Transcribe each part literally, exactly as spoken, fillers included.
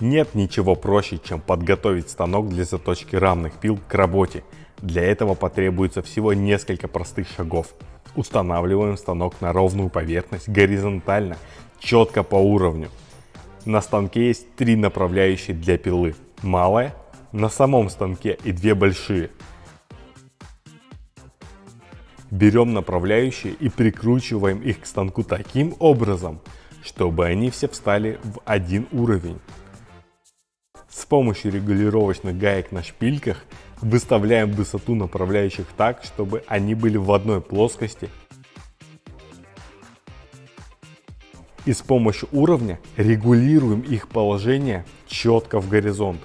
Нет ничего проще, чем подготовить станок для заточки равных пил к работе. Для этого потребуется всего несколько простых шагов. Устанавливаем станок на ровную поверхность горизонтально, четко по уровню. На станке есть три направляющие для пилы. Малая на самом станке и две большие. Берем направляющие и прикручиваем их к станку таким образом, чтобы они все встали в один уровень. С помощью регулировочных гаек на шпильках выставляем высоту направляющих так, чтобы они были в одной плоскости. И с помощью уровня регулируем их положение четко в горизонт.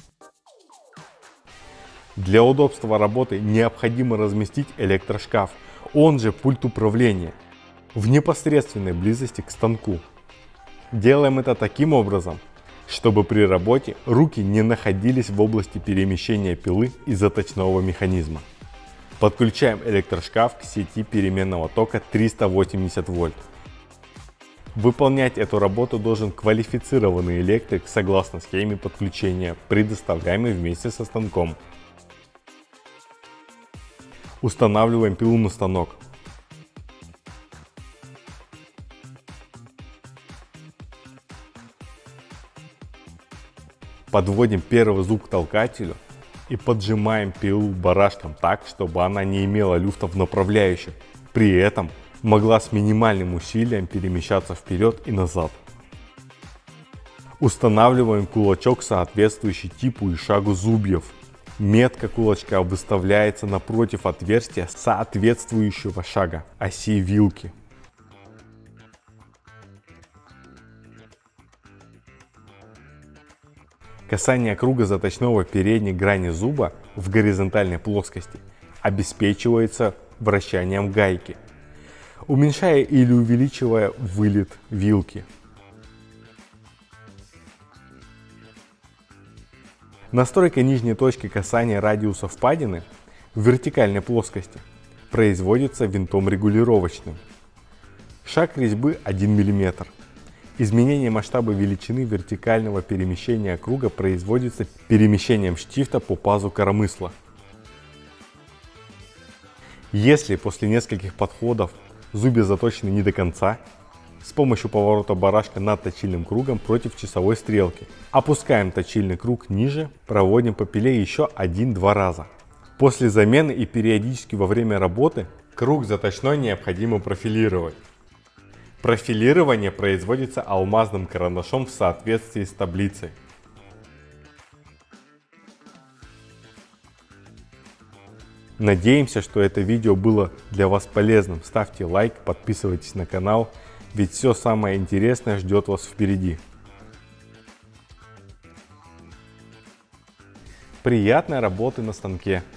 Для удобства работы необходимо разместить электрошкаф, он же пульт управления, в непосредственной близости к станку. Делаем это таким образом, чтобы при работе руки не находились в области перемещения пилы и заточного механизма. Подключаем электрошкаф к сети переменного тока триста восемьдесят вольт. Выполнять эту работу должен квалифицированный электрик согласно схеме подключения, предоставляемой вместе со станком. Устанавливаем пилу на станок. Подводим первый зуб к толкателю и поджимаем пилу барашком так, чтобы она не имела люфта в направляющих. При этом могла с минимальным усилием перемещаться вперед и назад. Устанавливаем кулачок, соответствующий типу и шагу зубьев. Метка кулачка выставляется напротив отверстия соответствующего шага оси вилки. Касание круга заточного передней грани зуба в горизонтальной плоскости обеспечивается вращанием гайки, уменьшая или увеличивая вылет вилки. Настройка нижней точки касания радиуса впадины в вертикальной плоскости производится винтом регулировочным. Шаг резьбы один миллиметр. Изменение масштаба величины вертикального перемещения круга производится перемещением штифта по пазу коромысла. Если после нескольких подходов зубья заточены не до конца, с помощью поворота барашка над точильным кругом против часовой стрелки опускаем точильный круг ниже, проводим по пиле еще один-два раза. После замены и периодически во время работы круг заточной необходимо профилировать. Профилирование производится алмазным карандашом в соответствии с таблицей. Надеемся, что это видео было для вас полезным. Ставьте лайк, подписывайтесь на канал, ведь все самое интересное ждет вас впереди. Приятной работы на станке!